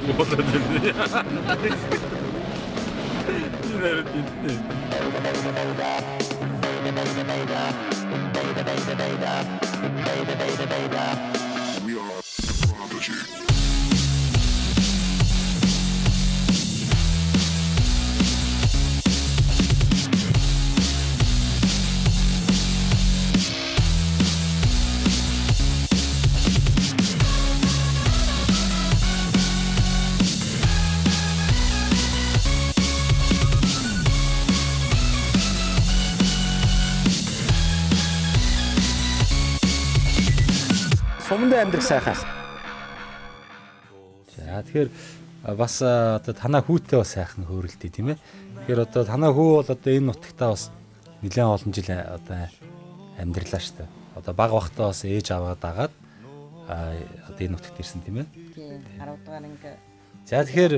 болоод байна. We are Prodigy. Сумдаа амьдрах сайхан. За тэгэхээр бас одоо танаа хүүтэй бас сайхан хөөрөлдөө тийм ээ. Тэгэхээр одоо танаа хүү бол одоо энэ нутагтаа бас нэлээд олон жил одоо амьдралаа шүү дээ. Одоо баг бахтаа бас ээж аваад дагаад одоо энэ нутагт ирсэн тийм ээ. Тийм 10 дугаар анги. За тэгэхээр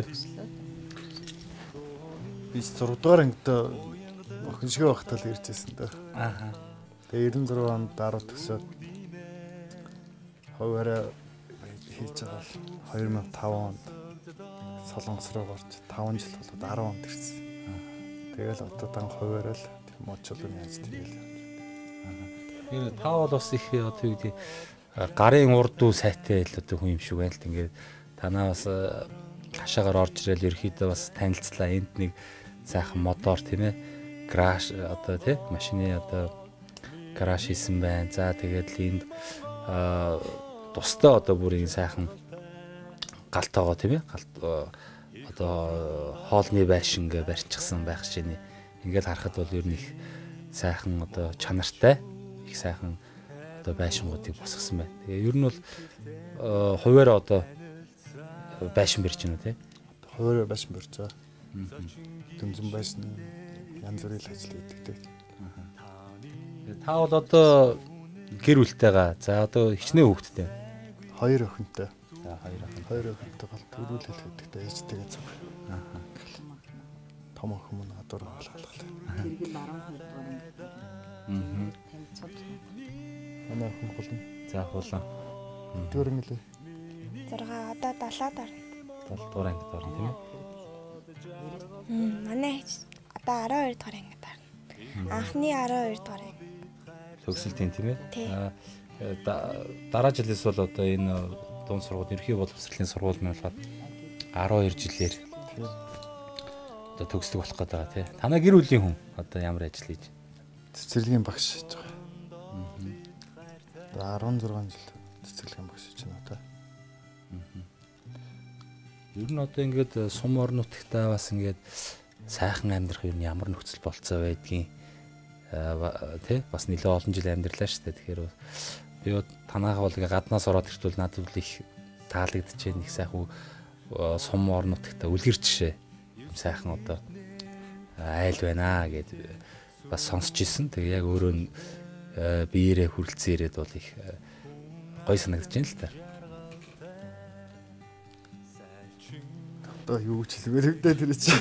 би 6 дугаар ангид охин шиг байхдаа л ирж ирсэн дээ. ааха. Тэгээ 96 онд 10 төгсөөд хуваараа хийж байгаа бол 2005 онд Солонгос руу гарч 5 жил болоод 10 онд ирсэн. Тэгэл одоо дан хуваараа л тийм мочолын яаж тэгэл явж байна. Тэгэхээр та бол бас их одоо юу гэдэг гарын урдуу сайтай л одоо хүн юм шиг байна л ингээд танаа бас хашаагаар орж ирэл ерөөхдөө бас танилцлаа энд нэг сайхан мотор тийм ээ краш одоо тийм машины одоо краш хийсэн байна. За тэгээд л энд тусдаа одоо бүр энэ сайхан галтаага тийм ээ галт одоо хоолны байшин гэ барьчихсан байх шинэ ингээд харахад бол ер нь их сайхан одоо чанартай их сайхан одоо байшингуудыг босгосон байна. Тэгээ ер нь бол хуваараа одоо байшин барьж байна тийм Хуваараа байшин барьж байгаа. Дүнзэн байшин янз бүрийн ажил хийдэг. та бол одоо гэр бүлтэйгаа за одоо хичнээн хүүхэдтэй. 2 охинтой. За 2 охин. 2 охинтой гал төрүүлэл хийдэгтэй ээжтэйгээ цаг. Аа. Том охин мөн адуур хаалгалаа. Тэргэл 12 дугаар анги. Танилцуулж. Манай охин хулан. За хулан. Дөрөв нэлээ. 6 одоо 7 дор. 7 дугаар ангид орно тийм ээ. Манай одоо 12 дугаар ангид орно. Анхны 12 дугаар анги. Төгсөлтийн тийм ээ. Тий. Дараа жилээс бол одоо энэ дунд сургууль ерхий боловсролын сургууль нь болохоор 12 жилээр одоо төгсдөг болох гэдэг байгаа тий. Танаа гэр бүлийн хүн одоо ямар ажил хийж? Цэцэрлэгийн багш хийж байгаа. 16 жил цэцэрлэгийн багш хийж байна одоо. Ер нь одоо ингээд сум орнуудтай бас ингээд сайхан амьдрах ер нь ямар нөхцөл болцоо байдгийг тий бас нэлээд олон жил амьдралаа шүү дээ. Тэгэхээр би танайхаа бол ингээ гаднаас ороод иртвэл надад бол их таалагдж байна. Их сайхан сум орнуудтай үлгэр жишээ юм сайхан одоо айл байна гэд бас сонсч ирсэн. Тэгээ яг өөрөө нь биеэрээ хүрэлцэн ирээд бол их гоё санагдаж байна л та. Одоо юу гэж хэлмээр өвдөө тэр чи.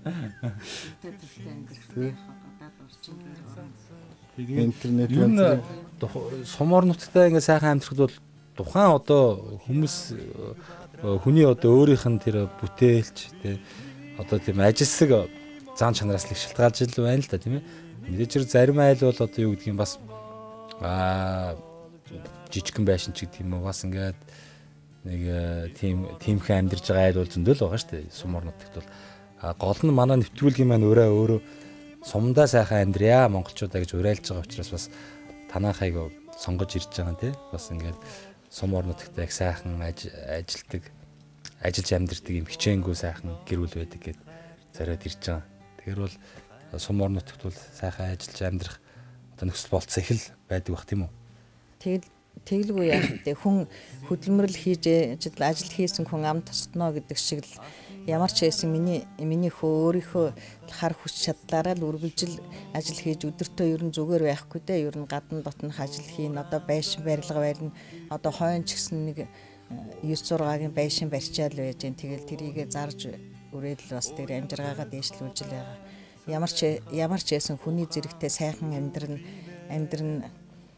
Интернет юу н сум орнуудтай ингээ сайхан амьдрахад бол тухайн одоо хүмүүс хүний одоо өөрийнх нь тэр бүтээлч тий одоо тийм ажилсаг зан чанараас л их шалтгаалж ил байна л да тийм ээ. Мэдээж зарим айл бол одоо юу гэдгийг бас жижигхэн байшин ч гэдэг юм уу бас ингээд нэг тиймхэн амьдарч байгаа айл бол зөндөл байгаа шүү дээ. Сум орнуудад бол гол нь манай нэвтрүүлгийн маань өөрөө сумдаа сайхан амьдрья монголчуудаа гэж уриалж байгаа учраас бас танаахайг сонгож ирж байгаа тий. Бас ингээд сум орнуудтай их сайхан ажилтдаг ажиллаж амьдардаг юм хичээнгүй сайхан гэр бүл байдаг гэд зориод ирж байгаа. Тэгэхээр бол сум орнуудад бол сайхан ажиллаж амьдрах одоо нөхцөл болцсон их л байдаг бах тийм үү? Тэглгүй яах вэ? Хүн хөдөлмөрлөл хийж ажил хийсэн хүн ам тосдно гэдэг шиг л ямар ч байсан миний хөө өөрийнхөө хар хүч чадлаараа л үргэлжил ажил хийж өдөртөө ер нь зүгээр байхгүй дээ. Ер нь гадна дотнох ажил хийн одоо байшин барилга барина. Одоо хойно ч гэсэн нэг 9-6-гийн байшин барьчаал байж гэн тэгэл тэрийгэ зарж өрөөл бас тэр амжиргаагаа дээшлүүлж л байгаа. Ямар ч байсан хүний зэрэгтэй сайхан амьдрын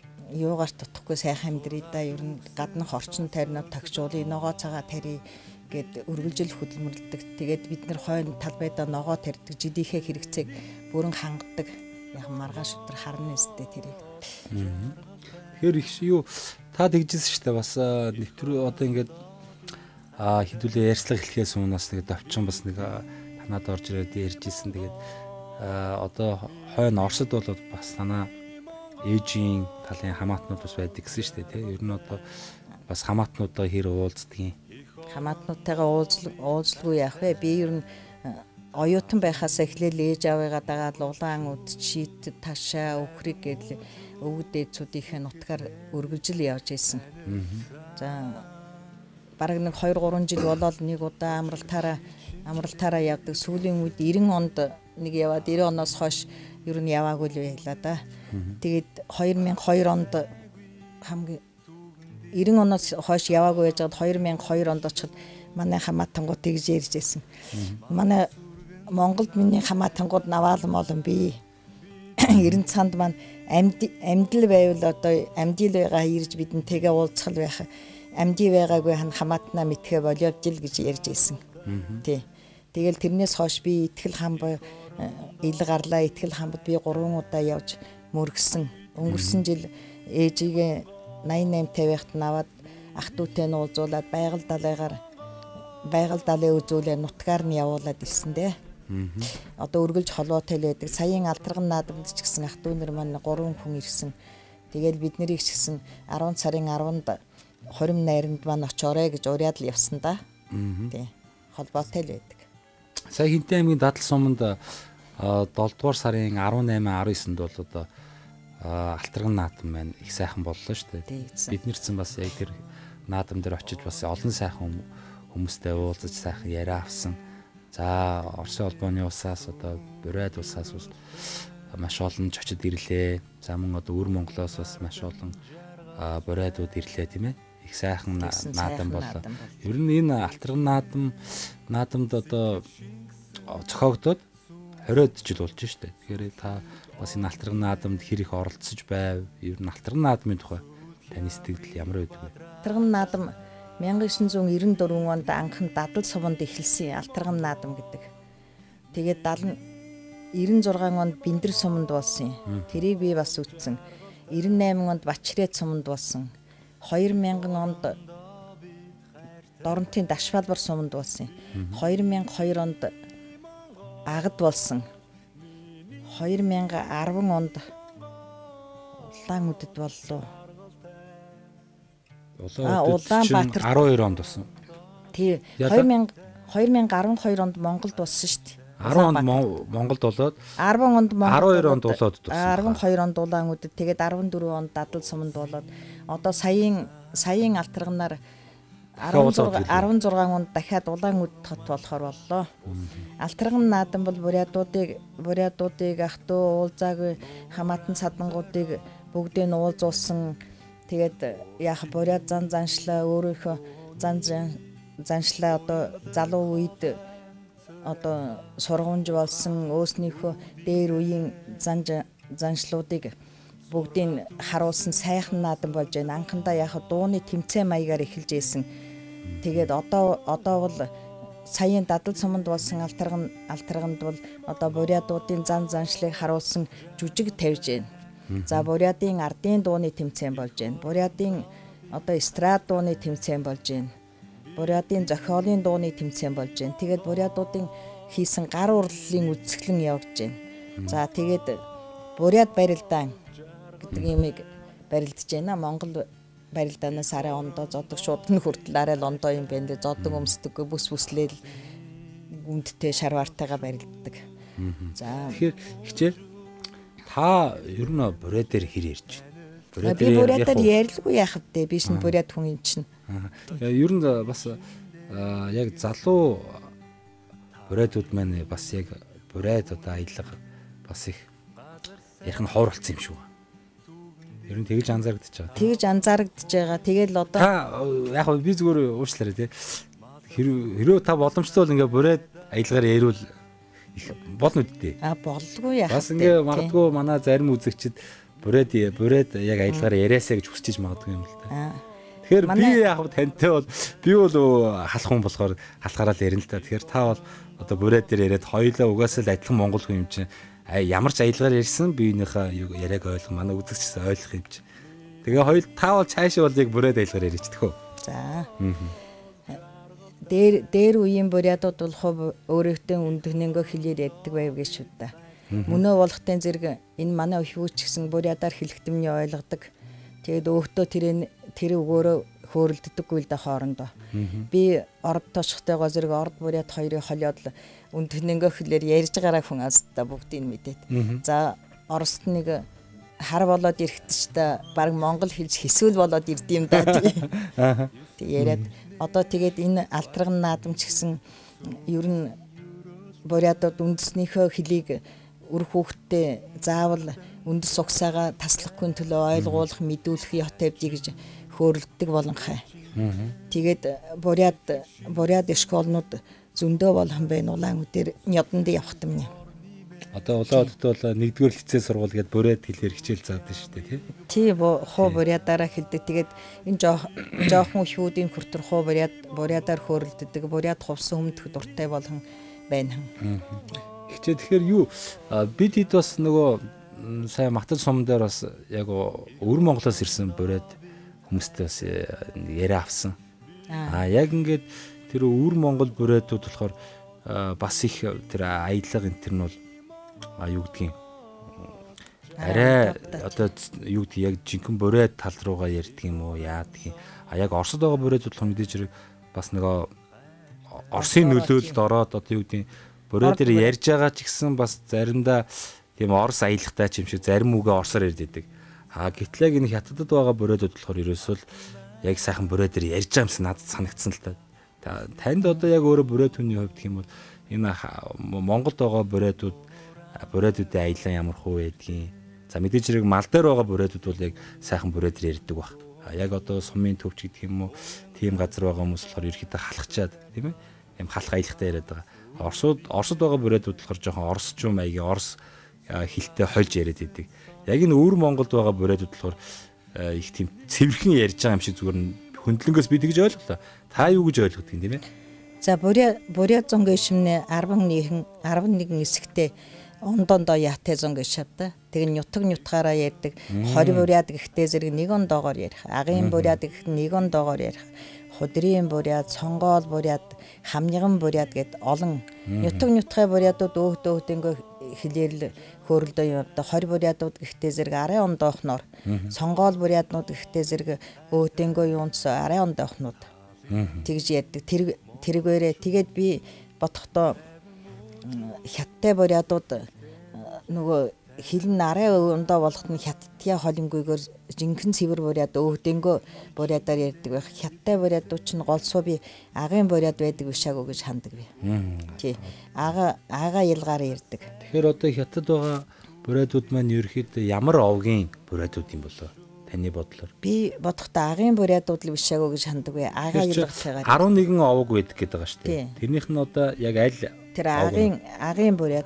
юугаар тутахгүй сайхан амьдрий да ер нь гаднах орчин тойрноо тагчуулъя ногоо цагаа тари гээд үргэлжил хөдөлмөрлөдөг. Тэгээд бид нэр хойно талбайдаа ногоо тарьдаг, жидийнхээ хэрэгцээг бүрэн хангадаг. Яг маргааш өдөр харна өстэй тэрийг. Тэгэхээр их юу та тэгжсэн шүү дээ. Бас нэвтрүү одоо ингээд хэдүүлээ ярьцлага эхлэхээс өмнө бас нэг давчин бас нэг танад орж ирээд ярьжсэн. Тэгээд одоо хойно Оросд бол бас танаа ээжийн талын хамаатнууд бас байдаг гэсэн шүү дээ. Тэ ер нь одоо бас хамаатнуудаа хэр уулздгийг. Хамаатнуудтайгаа уулзлгүй яах вэ? Би ер нь оюутан байхаас эхлээл ээж аваагаа дагаад улаан үд шийт ташаа өхрийг гэл өвгд ээжүүдийнхээ нутгаар өргөжл явж исэн. За бараг нэг 2-3 жил болоод нэг удаа амралтаараа явдаг. Сүүлийн үед 90 онд нэг яваад 90 оноос хойш ер нь яваагүй л байлаа да. Тэгээд 2002 онд хамгийн 90 оноос хойш яваагүй байжгаад 2002 онд очиход манай хамаатангууд тэгж ярьж байсан. Манай Монголд миний хамаатангууд наваалан болон би 90 цанд маань амьдл байвал одоо амьдил байгаа ирж бидэнтэйгээ уулзах байх. Амьдий байгаагүй хамаатнаа мэдхэ боловж л гэж ярьж байсан. Тий. Тэгэл тэрнээс хойш би итгэл хамб ил гарлаа. Итгэл хамбад би 3 удаа явж мөргсөн. Өнгөрсөн жил ээжигээ 88 50-т наваад ах дүүтэй нь уулзуулаад байгаль далайн үзүүлээ нутгаар нь явуулаад ирсэн дээ. Одоо үргэлж холбоотой л байдаг. Саяын алдарган наадамд ч гэсэн ах дүү нар маань 3 хүн ирсэн. Тэгэл бид нарыг ч гэсэн 10 сарын 10-нд 20 найранд маань очоорой гэж уриад л явсан да. Тий. Холбоотой л байдаг. Сая Хинтээ аймгийн Дадал суманд 7 дугаар сарын 18-19-нд бол одоо алтарган наадам маань их сайхан боллоо шүү дээ. Бид нэрсэн бас яг тэр наадам дээр очиж бас олон сайхан хүмүүстэй уулзаж сайхан яриа авсан. За Оросын холбооны усаас одоо Бурайд усаас маш олон ч очиж ирлээ. За мөн одоо Өвөр Монголоос бас маш олон Бурайдууд ирлээ тийм ээ. Их сайхан наадам боллоо. Ер нь энэ алтарган наадамд одоо зохиогдоод 20 жил болж штэ. Тэгэхээр та бас энэ алтарган наадамд хэр их оролцож байв? Ер нь алтарган наадмын тухай таны сэтгэл ямар байдаг вэ? Алтарган наадам 1994 онд анхан Дадал суманд эхэлсэн алтарган наадам гэдэг. Тэгээд 96 онд Бэндэр суманд болсон. Тэрийг би бас үтсэн. 98 онд Бачрээд суманд болсон. 2000 онд Доронтын Дашвалбар суманд болсон. 2002 онд Агад болсон. 2010 онд Улаан үдэд боллоо. Улаанбаатар 12 онд болсон. Тий. 2012 онд Монголд болсон шүү дээ. 10 онд Монголд болоод 10 онд Монголд 12 онд болоод дурсан. 12 онд Улаан үдэд тэгээд 14 онд Дадал суманд болоод одоо саяын алтарганаар 16 онд дахиад Улаан үд хот болохоор боллоо. Алтарган наадам бол бурятуудыг ах トゥ уулзаагүй хамаатан садангуудыг бүгдийг нь уулзуулсан. Тэгээд яах бурят заншлаа өөрийнхөө заншлаа одоо залуу үед одоо сургуунж болсон өөснийхөө дээр үеийн заншлуудыг бүгдийг харуулсан сайхан наадам болж байна. Анхандаа яах дууны тэмцээн маягаар эхэлж ийсэн. Тэгээд одоо бол саяын Дадал суманд болсон алтарганд бол одоо бурятуудын заншлыг харуулсан жүжиг тавьж байна. За бурятын ардын дууны тэмцээн болж байна. Бурятын одоо эстрад дууны тэмцээн болж байна. Бурятын зохиолын дууны тэмцээн болж байна. Тэгээд бурятуудын хийсэн гар урлалын үзэсгэлэн явагдаж байна. За тэгээд бурят барилдаан гэдэг юмыг барилдаж байна. Монгол барилдаанаас арай ондоо зодог шууд нь хүртэл арай л ондоо юм байна. Зодог өмсдөггүй бүслээл үндтэй шарвартайгаа барилддаг. За тэгэхээр хичээл та ер нь бурят дээр хэр ярьж байна? Би бурят дээр ярилгүй яах вэ? Би шин бурят хүн юм чинь. Ер нь бас яг залуу бурятууд маань бас яг бурят одоо аялга бас их ярих нь ховор болсон юм шүү. Ер нь тэгж анзаарэгдэж байгаа. Тэгэл одоо яг би зүгээр уучлаарай тий. Хэрвээ та боломжтой бол ингээ бурят аялгаар ярил болно үдтэй. Болгүй яах вэ? Бас ингээ магадгүй манай зарим үзэгчид бурят яг аялгаар яриасаа гэж хүсэж магадгүй юм л та. Тэгэхээр би яг тантай бол би бол халах хүн болохоор халахаараа л ярина л та. Тэгэхээр та бол одоо бүрээд дээр яриад хоёулаа угаасаа л адилхан монгол хүн юм чинь ямар ч аялгаар ярьсан биенийхээ яриаг ойлгох манай үзэгчсэн ойлгох юм чинь. Тэгээ хоёул та бол цаашаа бол яг бүрээд аялгаар ярьж төхөө. За. Дээр үеийн бурядууд бол хов өөрөөтэй үндгнэнгөө хэлээр яддаг байв гэж шүү дээ. Мөнөө болохтын зэрэг энэ манай өвхүүч гэсэн бурядаар хэлэхтэмний ойлгодог. Тэгээд өөхтөө тэр өгөөрөө хөөрөлддөггүй л да хоорондоо. Би орд тошхтойгоо зэрэг орд буряд хоёрыг холиод үндгнэнгөө хэлээр ярьж гараа хүн азтаа бүгдийг мэдээд. За Оросд нэг хар болоод ирэхтчтэй баг монгол хэлж хэсүүл болоод ирдэм да тий. Тэг яриад одоо тэгээд энэ алтрагн наадамч гэсэн ер нь бурядууд үндэснийхөө хэлийг үр хүүхдэд заавал үндэс угсаага таслахгүй төлөө ойлгуулах мэдүүлэх ёт тавьдгийг гэж хөөрөлддөг болонхай. Тэгээд буряд школнууд зөндөө болгон байна улаан үдээр нёдонд явахт юм. Одоо улаан удад бол нэгдүгээр лицей сургууль гээд буряд хэлээр хичээл заадаг шүү дээ тий. Тий хуу бурядаараа хэлдэг. Тэгээд энэ жоохон хүүдийн хүртэр хуу бурядаар хөөрөлддөг. Буряд хувсан хүмдэх дуртай болгон байна. Хичээ тэгэхээр юу бид хэд бас нөгөө сая Матал сум дээр бас яг өвөр Монголоос ирсэн буряд хүмүүстэй бас яриа авсан. Яг ингээд тэр өвөр Монгол бурядууд болохоор бас их тэр аялга энэ төр нь бол юу гэдгийг арай одоо юу гэдэг яг жинхэнэ буряд тал руугаа ярьдаг юм уу яадаг юм. Яг Оросд байгаа буряд бол мэдээж хэрэг бас нөгөө Оросын нөлөөлөлд ороод одоо юу гэдэг буряд дээр ярьж байгаа ч гэсэн бас заримдаа тийм Орос аялахтай ч юм шиг зарим үгээ орсоор ярьдаг. Гэтэл яг энэ хятадд байгаа бурядууд болохоор ерөөсөө яг сайхан буряд дээр ярьж байгаа юмсан надад санагдсан л та. Танд одоо яг өөрөө буряд хүний хувьд гэх юм бол энэ Монголд байгаа бурядуудын аялан ямар хуу байдгийг. За мэдээж хэрэг мал дээр байгаа бурядууд бол яг сайхан буряд дээр ярьдаг баг. Яг одоо сумын төвч гэдэг юм уу тийм газар байгаа хүмүүс болохоор ерөөхдөө халахчаад тийм ээ. Ийм халах аялахтай яриад байгаа. Оросд байгаа бурядууд болохоор жоохон оросчуу маягийн орос хилтэй хольж яриад байдаг. Яг энэ өвөр Монголд байгаа бурядууд болохоор их тийм цэвэрхэн ярьж байгаа юм шиг зүгээр нь хөндлөнгөөс би тэгж ойлголоо. Та юу гэж ойлгодог юм тийм ээ? За буряд зонгийн шимнэ 11 хэсэгтэй ондондоо яатай зонгийн шавда. Тэг нютг нутгаараа ярьдаг. 20 буряд гэхтээ зэрэг нэг ондоогоор ярих. Агын буряд гэх нэг ондоогоор ярих. Худрийн буряд, сонгоол буряд, хамниган буряд гэд олон нютг нутгай бурядууд өөхтөнгөө хэлээр л хөөрөлдөө юм да. 20 бурядууд гэхтээ зэрэг арай ондоохноор. Сонгоол буряднууд гэхтээ зэрэг өөхтөнгөө юунц арай ондоохнууд. Тэгж ярьдаг. Тэргээрээ тэгээд би бодохдоо хятадтай бурядууд нөгөө хилэн арай өндөө болохт нь хятадтай холингүйгээр жинхэнэ цэвэр буряд өвдөнгөө бурядаар ярьдаг байх. Хятадтай бурядууд ч голсуу би агын буряд байдаг бишаагүй гэж хандаг би. Тий. Ага ялгаар ярьдаг. Тэгэхээр одоо хятад байгаа бурядууд маань ерөөхдөө ямар овгийн бурядууд юм болоо? Таны бодлоор. Би бодохдоо агын бурядууд л бишаагүй гэж хандаг бай. Ага ялгахыгаар 11 овог байдаг гэдэг байгаа шүү дээ. Тэрнийх нь одоо яг аль тэр агын буряд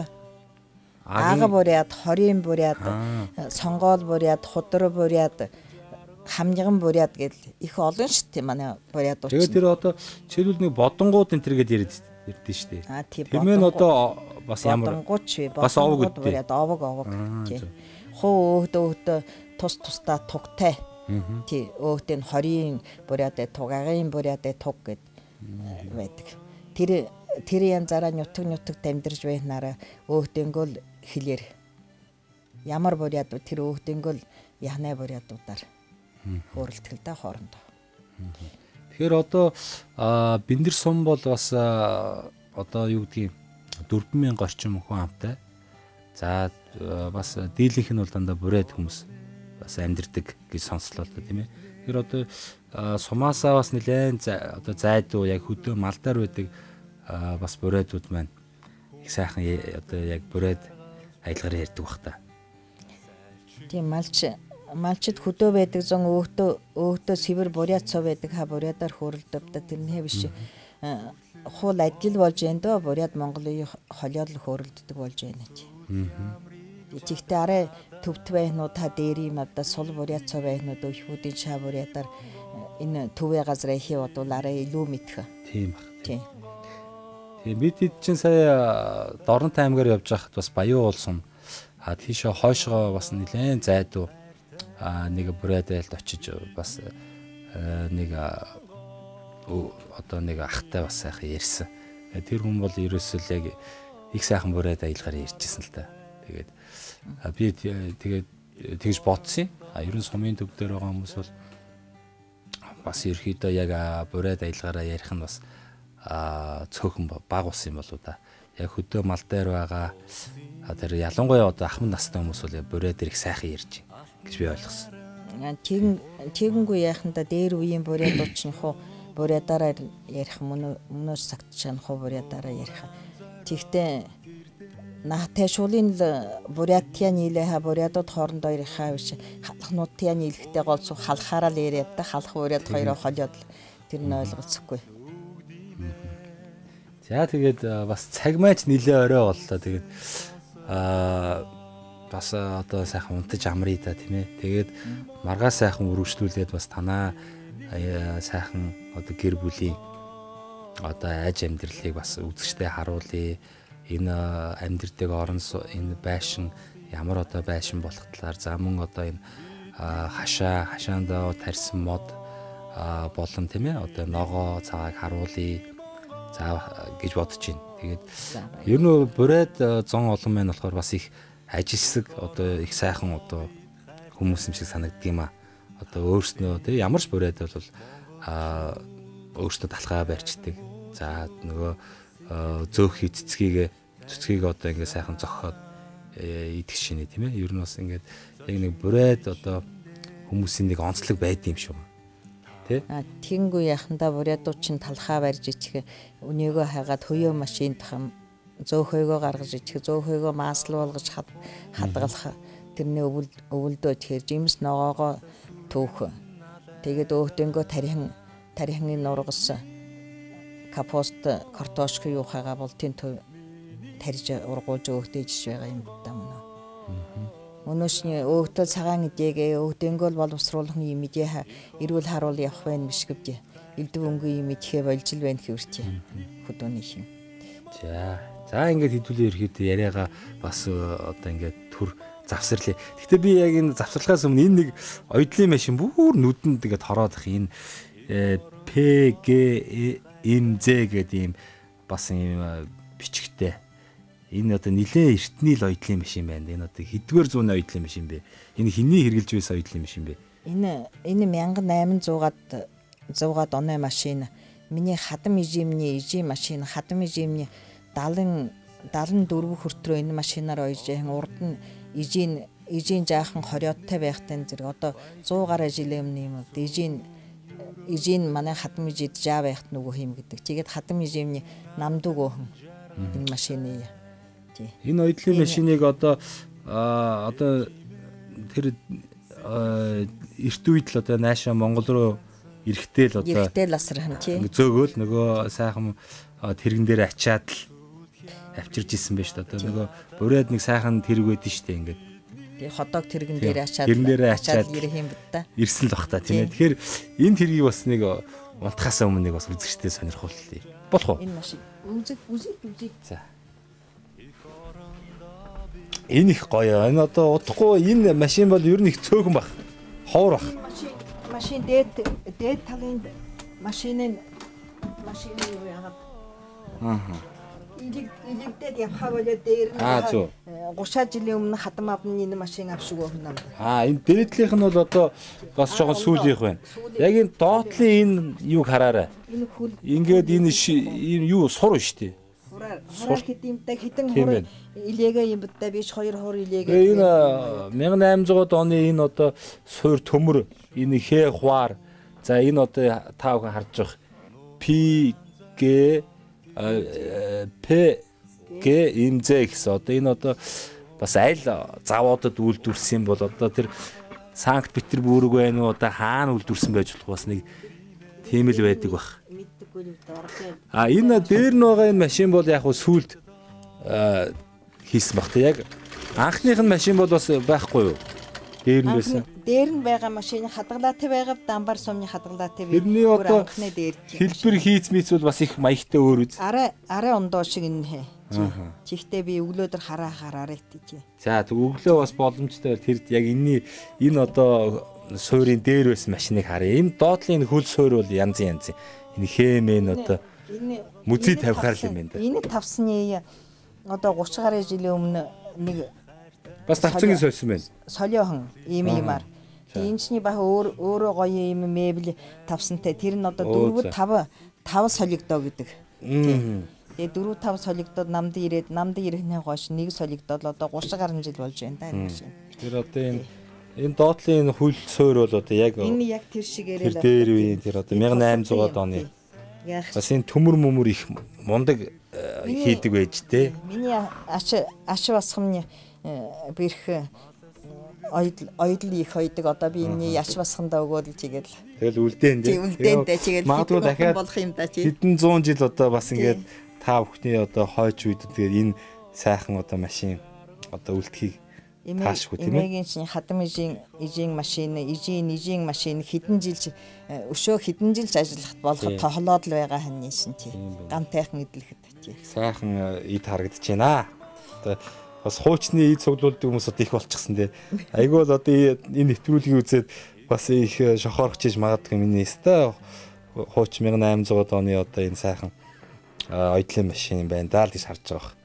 ага буряд, хорийн буряд, сонгоол буряд, худар буряд, хамниган буряд гэл их олон шүү дээ манай бурядууд. Тэгээд тэр одоо жишээлбэл нэг бодонгууд энэ төр гэдээ ярьдэн шүү дээ. Тийм ээ одоо бас ямар бас овог буряд овог. Тий. Хуу өөдөө тусдаа тугтай. Тий өөдөө нь хорийн буряд, тугагийн буряд туг гэд байдаг. Тэр янзаараа нутаг дамжирж байхнаараа өөдөнгөө хэлээр ямар бурядууд тэр өөдөнгөө яхнаа бурядуудаар хөөрөлдөл та хоорондоо. Тэгэхээр одоо Бэндэр сум бол бас одоо юу гэдгийг 4000 орчим хүн амтай. За бас дийлэнх нь бол дандаа буряд хүмүүс бас амьдэрдэг гэж сонслоо л да тийм ээ. Тэгэхээр одоо сумаасаа бас нэлээд одоо зайдуу яг хөдөө малдаар байдаг бас бурядууд маань их сайхан одоо яг буряд аялгаар ярьдаг бах та. Тийм малчд хөдөө байдаг зон өөдөө сэвэр буряд цоо байдаг бурядаар хөөрөлдөв да тэрнээ биш. Хул ажил болж эндөө буряд Монголын холиод л хөөрөлддөг болж байна чи. Ичигтэй арай төвт байхнууд та дээр юм одоо сул буряд цоо байхнууд өвхүүдийн шаа бурядаар энэ төвөө газраа хийе бодвол арай илүү мэдэх. Тийм баг. Тийм. Тийм бид чинь сая Дорнот аймгаар явж байхад бас Баян уулсан. Тийшээ хойшоо бас нэлээд зайдуу нэг бүрээдэлд очиж бас нэг одоо нэг ахтай бас сайхан ярьсан. Тэр хүн бол ерөөсөө яг их сайхан бүрээд аялгаар ярьжсэн л та. Тэгээд би тэгээд тэгж бодсон. Ер нь сумын төв дээр байгаа хүмүүс бол бас ерөөхдөө яг бүрээд аялгаараа ярих нь бас цөөхөн баг ус юм болоо да. Яг хөдөө мал дээр байгаа тэр ялангуяа одоо ахмад настай хүмүүс бол бүрээд их сайхан ярьж байна гэж би ойлгосон. Тэгэнгүү яаханда дээр үеийн бүрээдууд чинь хуу бүрээдаараа ярих мөнөөс сагтчихсан хуу бүрээдаараа ярих. Тэгтээ наатай шуулын Бурятия нийлээ бурятууд хоорондоо ярихаа биш халахнуудын нийлэхтэй голцоо халахаараа л яриад та халах бурят хоёроо холиод тэр нь ойлголцохгүй. За тэгээд бас цаг майч нилээ орой боллоо. Тэгээд бас одоо сайхан унтаж амръя та тийм ээ. Тэгээд маргаа сайхан үргэлжлүүлээд бас танаа сайхан одоо гэр бүлийн одоо айж амьдралыг бас үзэгчтэй харуулъя. Энэ амьдрдаг орон энэ байшин ямар одоо байшин болох талаар за мөн одоо энэ хашаандаа тарьсан мод болон тийм ээ одоо ногоо цагааг харуулъя за гэж бодож байна. Тэгээд ер нь бүрээд зон олон маань болохоор бас их ажилсаг одоо их сайхан одоо хүмүүс юм шиг санагддаг юм а. Одоо өөрснөө тийм ямар ч бүрээд бол өөртөө талхаа барьчдаг. За нөгөө зөөх цэцгийг одоо ингээ сайхан зохиод идэх шинэ тийм ээ. Ер нь бас ингээд яг нэг бүрээд одоо хүмүүсийн нэг онцлог байдаг юм шүү. Тэ? Тэгэнгүү яхандаа бурядууд чинь талхаа барьж ичих өнөөгөө хайгаад хөөө машинд зөөхөөгөө гаргаж ичих зөөхөөгөө маасл болгож хадгалах тэрний өвөлдөө тэгэхээр жимс ногоогоо түүх. Тэгээд өөхдөнгөө тарихны нургас капуст картошка юу хагаа болтын тарж ургуулж өөхдөж байгаа юм даа мөн. Өнөөшний өөхтөл цагаан идэгээ өөхдөнгөө боловсруулах юм идэ эрүүл харуул явах байх биш гэвдэ. Элдв өнгө юм идэхэ болжил байна гэвэрчээ. Хөдөөний юм. За ингээд хэдүүлээ ерөөхдөө яриагаа бас одоо ингээд төр завсарлаа. Гэхдээ би яг энэ завсарлахаас өмнө энэ нэг оюутлын машин бүр нүдэнд ингээд хороод их энэ PGMZ гэдэг ийм бас ийм бичгтэй. Энэ одоо нилээ эртний л оюутлын машин байна. Энэ одоо хэдгээр зууны оюутлын машин бэ? Энэ хиний хэрглэж байсан оюутлын машин бэ? Энэ 1800-аад оны машин. Миний хадам ижимний машин, хадам ижимний 74 хүртрөө энэ машинаар ойж урд нь ижийн жаахан хориоттой байхтай зэрэг одоо 100 гаруй жилийн өмнө юм. Ижийн манай хадам ижид жаа байхт нөгөө юм гэдэг. Тэгээд хадам ижимний намдуг өөхөн энэ машины. Энэ оюутлын машиныг одоо тэр эрт үед л одоо наашаа Монгол руу эрэхтэл асархан тий. Зөөгөөл нөгөө сайхан тэрэгэн дээр ачаад л авчирж исэн байж та одоо нөгөө бүрээд нэг сайхан тэрэг байдэн штэ ингээд. Тий хотог тэрэгэн дээр ачаад ирэх юм бод та. Ирсэн л бах та тийм ээ. Тэгэхээр энэ тэргийг бас нэг унтахаас өмнө нэг бас үзэгчтэй сонирхолтой. Болох уу? Энэ машин үзэг. За. Энэ их гоё. Энэ одоо удахгүй энэ машин бол ер нь их цөөхөн баг. Ховор баг. Машин дээд талын машины юу яагаад. Илэгдээд явхаа болоо дээр нь 30 жилийн өмнө хадам авны энэ машин авшиг өгнө нам. Энэ дээдлийнх нь бол одоо бас жоохон сүүлийнх байна. Яг энэ доотлын энэ юг хараарай. Энэ хөл. Ингээд энэ юу сур шүү дээ. Сураар хэдимтэй хитэн хурын илээгээ юм битээ биш 2 хур илээгээ. Энэ 1800 оны энэ одоо суур төмөр энэ хээ хваар за энэ одоо та бүхэн харж байгаа PGMZ гэсэн одоо энэ одоо бас аль завуудад үйлдвэрсэн бол одоо тэр Санкт Петербург байна уу одоо хаана үйлдвэрсэн байж болох бас нэг тийм л байдаг бах. Энэ дээр нь байгаа энэ машин бол яг хөө сүлд хийсэн баг. Яг анхных нь машин бол бас байхгүй юу? Дээр нь байсан. Дээр нь байгаа машины хадгалаатай байгаа дамбар сумны хадгалаатай Тэрний одоо анхны дээр хэлбэр хийц мийц бол бас их маягтай өөр үз. арай ондоо шиг энэ. Чихтэй би өглөөдөр хараарай тий. За өглөө бас боломжтой тэр яг энэ одоо суурийн дээр байсан машиныг харъя. Энэ доотлын хөл суур бол янз янз. Энэ хэмээн одоо музей тавихаар л юм байна да. Энэ тавсны одоо 30 гаруй жилийн өмнө нэг бас тавцангийн сольсон байна. солиохон иймээр. Энчний бах өөрөө гоё юм мебель тавсантай. Тэр нь одоо 4-5 солигдоо гэдэг. Тэгээ 4-5 солигдоод намд ирэхнээ гош нэг солигдоод одоо 30 гаруй жил болж байна да энэ машин. Тэр одоо энэ доотлын хөл суур бол одоо яг энэ яг тэр шигээрээ тэр дээр үеийн тэр одоо 1800-аад оны бас энэ төмөр мөмөр их мундаг хийдэг байж тээ. Миний аш басхамны бэрх ойдл их ойдаг одоо би энэ аш басхандаа өгөөл чигээл. Тэгэл үлдээн дээ. Үлдээндээ чигээл магадгүй дахиад болох юм да чи. хэдэн зуун жил одоо бас ингээд та бүхний одоо хойч үед тэгээд энэ сайхан одоо машин одоо үлдэхийг таашгүй тийм ээ. Эмээгийн чинь хадам ижийн машин хэдэн жил өшөө хэдэн жил ажиллахад болох тохолоод л байгаа ханьсан тий. Гам тайхан эдлэхэд тий. Сайхан эд харагдаж байна. Одоо бас хуучны эд цуглуулдаг хүмүүс одоо их болчихсон тий. Айгүй л одоо энэ нэвтрүүлгийг үзээд бас их шохоорч иж магадгүй миний өстой хууч 1800 оны одоо энэ сайхан ойдлын машин юм байна даа л гэж харж байгаа.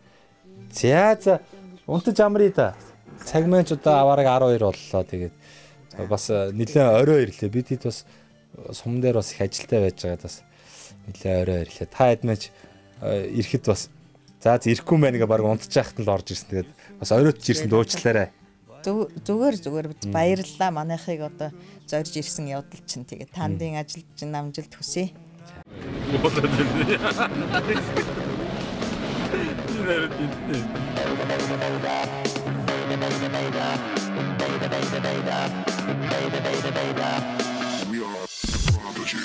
За унтаж амрыг да. Цаг маань ч одоо аваараг 12 боллоо. Тэгээд бас нэлээд орой ирлээ. Бид хэд бас сум дээр бас их ажилтай байж байгаад бас нэлээд орой ирлээ. Та эдмэж ирэхэд бас ирэхгүй мэн гэ баг унтчих хахад л орж ирсэн. Тэгээд бас оройтж ирсэн дуучлаарай. Зүгээр бид баярлалаа. Манайхыг одоо зорж ирсэн явдал чинь тэгээд тандын ажилд чинь амжилт хүсье. We are Prodigy.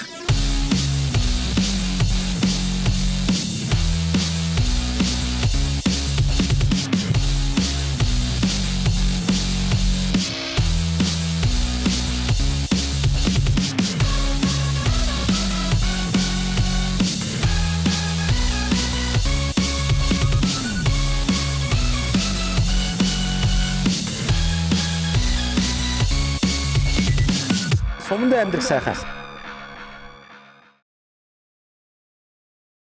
Сумдаа амьдрах сайхан.